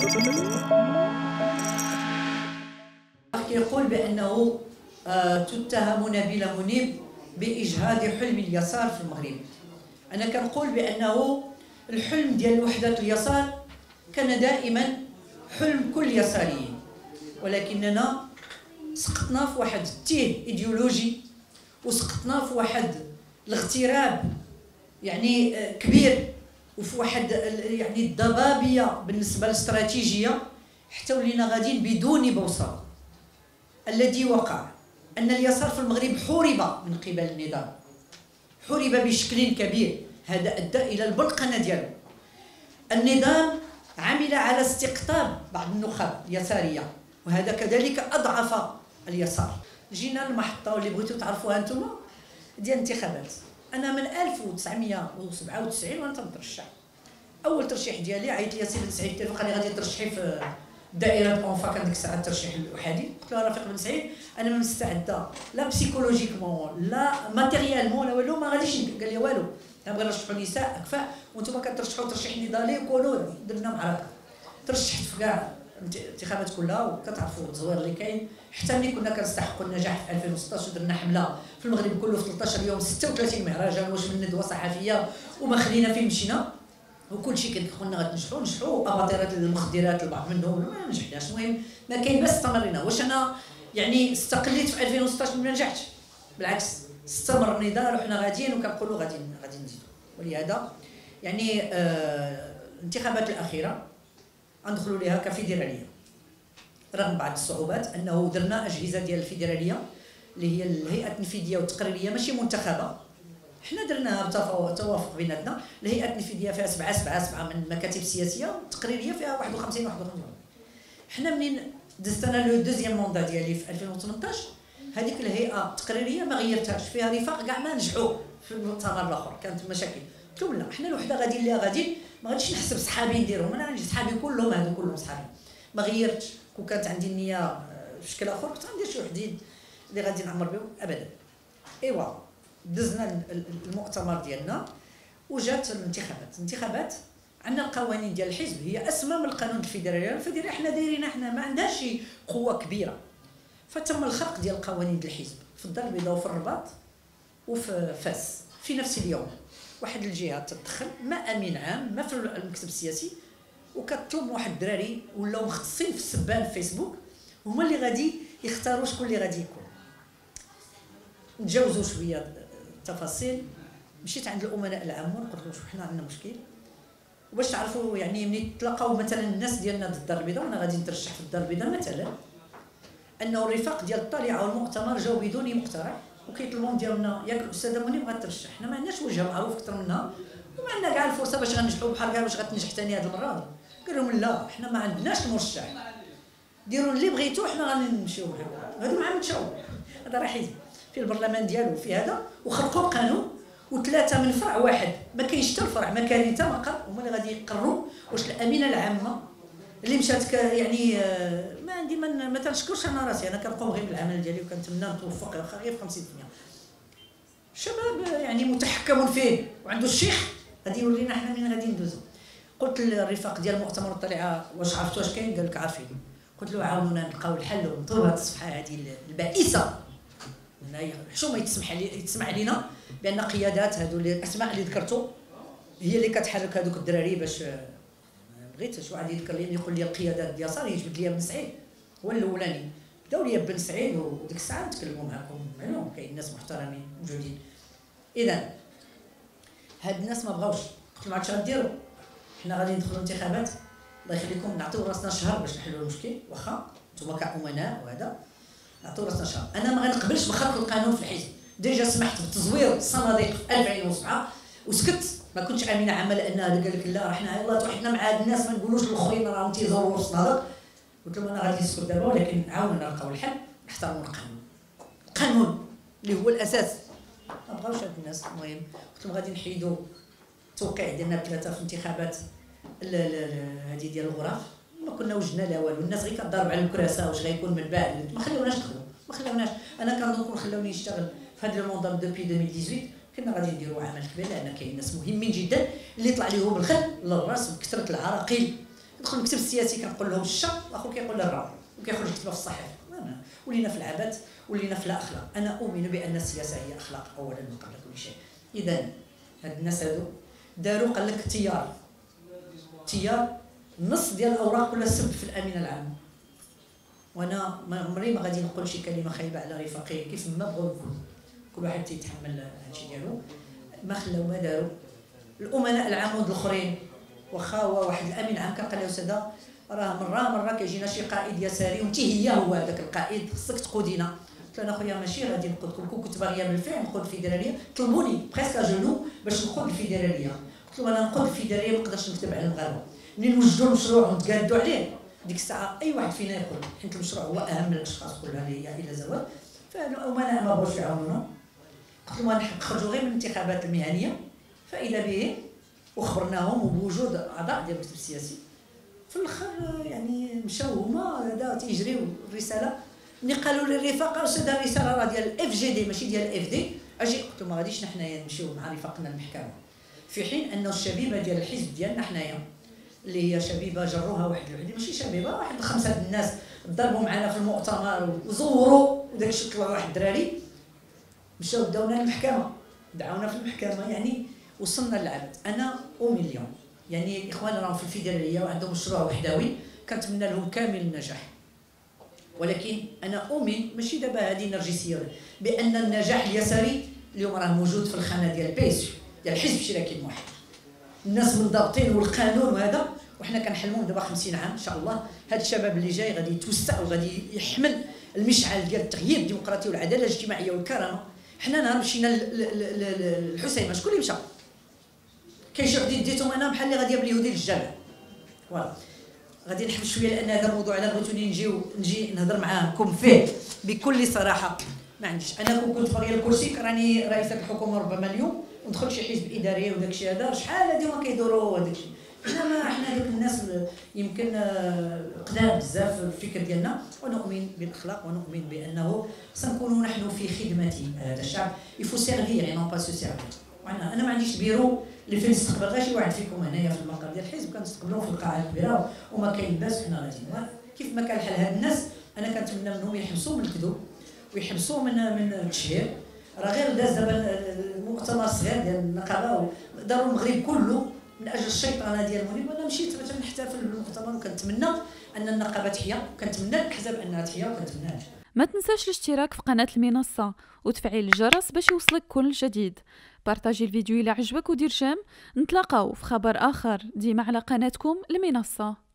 يقول بأنه تتهم نبيلة منيب بإجهاض حلم اليسار في المغرب. أنا كنقول بأنه الحلم ديال وحدة اليسار كان دائما حلم كل يساري، ولكننا سقطنا في واحد التيه ايديولوجي وسقطنا في واحد الاغتراب يعني كبير وفي واحد يعني الضبابيه بالنسبه للاستراتيجيه، حتى ولينا غاديين بدون بوصله. الذي وقع ان اليسار في المغرب حورب من قبل النظام، حورب بشكل كبير، هذا ادى الى البلقنه ديالو. النظام عمل على استقطاب بعض النخب اليساريه، وهذا كذلك اضعف اليسار. جينا للمحطه واللي بغيتوا تعرفوها انتم ديال الانتخابات. انا من 1997 وانا تنترشح. اول ترشيح ديالي عيط لي سي بن سعيد قال لي غادي ترشحي في دائره اونفا، كان ديك الساعه الترشيح الاحادي. قلت له رفيق بن سعيد انا ما مستعده لا بسيكولوجيكمون لا ماتيريالمون لا والو، ما غاديش. قال لي والو، نبغي نرشحوا نساء اكفاء وانتم كترشحوا ترشيح نضالي وكونوا درنا معركه. ترشحت في كاع الانتخابات كلها، وكتعرفوا التزوير اللي كاين. حتى ملي كنا كنستحقوا النجاح في 2016 ودرنا حمله في المغرب كله في 13 يوم 36 مهرجان واش من ندوه صحفيه وما خلينا فين مشينا، وكل شيء كنا غتنجحوا نجحوا. اباطره المخدرات البعض منهم ما نجحناش، المهم ما كاين بس استمرينا. واش انا يعني استقليت في 2016 ما نجحتش؟ بالعكس استمر النضال وحنا غاديين وكنقولوا غادي نزيدوا. ولهذا يعني الانتخابات الاخيره غندخلوا ليها كفيدراليه، رغم بعض الصعوبات انه درنا اجهزه ديال الفيدراليه اللي هي الهيئه التنفيذيه والتقريريه ماشي منتخبه، حنا درناها بتوافق بيناتنا. الهيئه التنفيذيه فيها 7 من المكاتب السياسيه، والتقريريه فيها 51. حنا منين دزت انا لو دوزيام موندا ديالي في 2018 هذيك الهيئه التقريريه ما غيرتهاش، فيها رفاق كاع ما نجحوا في المؤتمر الاخر، كانت مشاكل. قلت لهم لا، حنا الوحده غاديين ليها غاديين، ما غاديش نحسب صحابي نديرهم. انا عندي صحابي كلهم هادو كلهم صحابي، ما غيرتش. كون كانت عندي النيه بشكل اخر كنت غندير شي وحدين اللي غادي نعمر بهم ابدا. ايوا دزنا المؤتمر ديالنا وجات الانتخابات. عندنا القوانين ديال الحزب هي اسمى من القانون الفيدرالي. الفيدرالي حنا دايرين، حنا ما عندهاش شي قوه كبيره. فتم الخرق ديال القوانين ديال الحزب في الدار البيضاء وفي الرباط وفي فاس في نفس اليوم. واحد الجهه تدخل، ما امين عام ما في المكتب السياسي، وكتطلب واحد الدراري ولاو مختصين في السبان في فيسبوك، هما اللي غادي يختاروا شكون اللي غادي يكون. نتجاوزوا شويه التفاصيل. مشيت عند الامناء العامون قلت لهم حنا عندنا مشكل، وباش تعرفوا يعني ملي تلاقاو مثلا الناس ديالنا ضد الدار البيضاء وانا غادي نترشح في الدار البيضاء مثلا، انه الرفاق ديال الطليعه والمؤتمر جاوا بدون مقترح وكيطلبوا ديالنا ياك الاستاذه منى بغات ترشح. حنا ما عندناش وجه معروف اكثر منها، وما عندنا كاع الفرصه باش غنجحوا بحال كاع باش غتنجح ثاني هذه المره. قال لهم لا، حنا ما عندناش المرشح، ديروا اللي بغيتو حنا غنمشيو معاكم. هادو مع متشاور، هذا راه حزب في البرلمان ديالو في هذا، وخلقوا قانون وثلاثه من فرع واحد، ما كاينش حتى الفرع، ما كاين حتى مقر، هما اللي غادي يقرروا واش الامينه العامه اللي مشات يعني ما عندي ما تنشكرش انا راسي، انا كنقوم غير بالعمل ديالي وكنتمنى نتوفق واخا غير في 50%. شباب يعني متحكم فيه وعنده الشيخ غادي يورينا حنا منين غادي ندوزو. قلت للرفاق ديال المؤتمر الطليعه واش عرفتوا واش كاين؟ قال لك عارفين. قلت له عاونونا نلقاو الحل ونطلب هذه الصفحه هذه البائسه. حشومه يتسمع لينا بان قيادات هذو الاسماء اللي ذكرتو هي اللي كتحرك هذوك الدراري. باش بغيت واحد يذكر لي يقول لي القيادات اليسار يجبد لي بن سعيد هو الاولاني. بداو لي بن سعيد وديك الساعه نتكلموا معكم معلوم كاين ناس محترمين موجودين. اذا هاد الناس ما بغاوش. قلت لهم عرفتوا غديروا؟ حنا غادي ندخلوا انتخابات، الله يخليكم نعطيو راسنا شهر باش نحلوا المشكل، واخا نتوما كأمناء وهذا نعطيو راسنا شهر. انا ما غنقبلش بخرق القانون في الحزب. ديجا سمحت بتزوير الصناديق في 2007 وسكت، ما كنتش امينه عامه لان هذا قال لك لا راه حنا يلاه توحدنا مع هاد الناس ما نقولوش الاخرين راهم تيزوروا الصناديق. قلت لهم انا غادي نسكت دابا، ولكن عاوننا نلقاو الحل، نحترموا القانون اللي هو الاساس. ما بغاوش هاد الناس. المهم قلت لهم غادي نحيدوا التوقيع ديالنا بثلاثه في انتخابات هذه ديال الغرف. ما كنا وجدنا لا والو، الناس غير كتضارب على الكراسه واش غيكون من بعد. ما خلوناش ندخلوا، ما خلوناش. انا كنظن خلوني نشتغل في هذا الموندال دوبي 2018. كنا غادي نديروا عمل كبير لان كاين ناس مهمين جدا اللي طلع لهم الخد للراس بكثره العراقيل ندخل المكتب السياسي كنقول لهم الشا، اخو كيقول لي الرا، وكيخرج يكتبها في الصحيفه. ولينا في العبث، ولينا في لا اخلاق. انا اؤمن بان السياسه هي اخلاق اولا من قبل كل شيء. اذا هاد الناس هادو داروا قال لك تيار نص ديال الاوراق كلها سب في الامين العام. وانا ما عمري ما غادي نقول شي كلمه خايبه على رفاقي، كيف ما بغاو كل واحد تيتحمل هادشي ديالو. ما خلاو ما داروا الامناء العامود الاخرين. واخا هو واحد الامين العام كنقول له استاذه راه مره كيجينا شي قائد يساري وانت هو هذاك القائد، خصك تقودينا. قلت له انا خويا ماشي غادي نقودكم، كنت باغيه بالفعل نقود الفيدراليه، طلبوني بريسك جونو باش نقود الفيدراليه. قلت له انا نقود الفيدراليه ما نقدرش نكتب على المغاربه. منين وجدوا المشروع ونتقادوا عليه ديك الساعه اي واحد فينا يقول، حيت المشروع هو اهم من الاشخاص كلها اللي هي الى زوال. فالامناء ما بغاوش يعاونونا. قلت لهم نخرجوا غير من الانتخابات المهنيه، فاذا به وخبرناهم وبوجود اعضاء ديال المكتب السياسي. في الاخر يعني مشاو هما هذا تيجريو الرساله. ملي قالوا لي الرفاق استاذ الرساله راه ديال الاف جي دي ماشي ديال الاف دي، اجي قلت لهم ما غاديش حنايا نمشيو مع رفاقنا المحكمه، في حين انه الشبيبه ديال الحزب ديالنا حنايا اللي هي شبيبه جروها واحد الوحده، ماشي شبيبه، واحد 5 الناس ضربوا معنا في المؤتمر وزوروا وداك الشيء. طلع واحد الدراري مشاو داونا المحكمه، دعونا في المحكمه، يعني وصلنا للعبد. انا اؤمن اليوم يعني الاخوان راهم في الفيدراليه وعندهم مشروع وحدوي، كنتمنى لهم كامل النجاح. ولكن انا اؤمن ماشي دابا هذه نرجسيه بان النجاح اليساري اليوم راه موجود في الخانه ديال البيس ديال الحزب الاشتراكي الموحد. الناس منضبطين والقانون وهذا، وحنا كنحلموا دابا 50 عام ان شاء الله هذا الشباب اللي جاي غادي يتوسع وغادي يحمل المشعل ديال التغيير الديمقراطي والعداله الاجتماعيه والكرامه. حنا نهار مشينا للحسيمه شكون اللي مشى؟ كاين شي وحدين ديتهم انا بحال اللي غادي يبل اليهودي للجامع. فوالا غادي نحبس شويه لان هذا الموضوع انا بغيتوني نجي نهضر معاكم فيه بكل صراحه. ما عنديش انا كنت باغيه الكرسي، راني رئيسه الحكومه ربما اليوم وندخل شي حزب اداري وداك الشيء هذا شحال هادي ما كيديروا هذاك الشيء. حنا دوك الناس يمكن قدام بزاف في الفكر ديالنا، ونؤمن بالاخلاق ونؤمن بانه سنكون نحن في خدمه هذا الشعب. يفو سيرفير يعني نون با سو سيرفير. انا ما عنديش بيرو اللي فين نستقبل غير شي واحد فيكم هنايا في المقر ديال الحزب، كنستقبلوه في القاعه الكبيره وما كاين باس حنا غاديين. كيف ما كان حال هاد الناس انا كنتمنى منهم يحبسوا من الكذوب ويحبسوا من التشهير. راه غير داز دابا المؤتمر الصغير ديال النقابه داروا المغرب كله من اجل الشيطانه ديال منيب. وانا مشيت باش نحتفل بالمؤتمر وكنتمنى ان النقابه تحيا، وكنتمنى الاحزاب انها تحيا، وكنتمنى. ما تنساش الاشتراك في قناه المنصه وتفعيل الجرس باش يوصلك كل جديد. بارطاجي الفيديو الى عجبك ودير جيم. نتلاقاو في خبر اخر ديما على قناتكم المنصه.